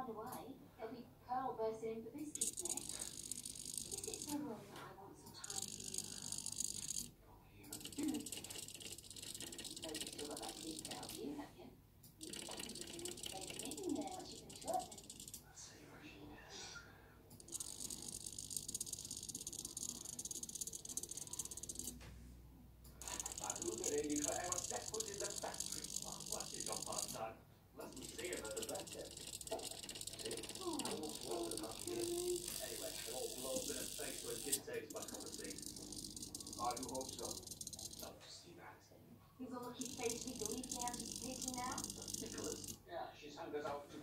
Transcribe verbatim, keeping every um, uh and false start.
underway. It'll be Pearl bursting in for biscuits next. Is it so wrong that I want some time for you? So you've still got that secret out of you, have you? You can take a meeting there once you finish work then. That's it, Regina. I look at Amy Claire, what's that put in the factory? Oh, what's your job part-time? Mustn't see her at the back yet. Oh, Anyway, an old bloke's in a face where a kid takes my cup of tea. I do hope so. Love to see that. he's all looking face with the weekly anticipating now. Nicholas. Yeah, she's hung us out to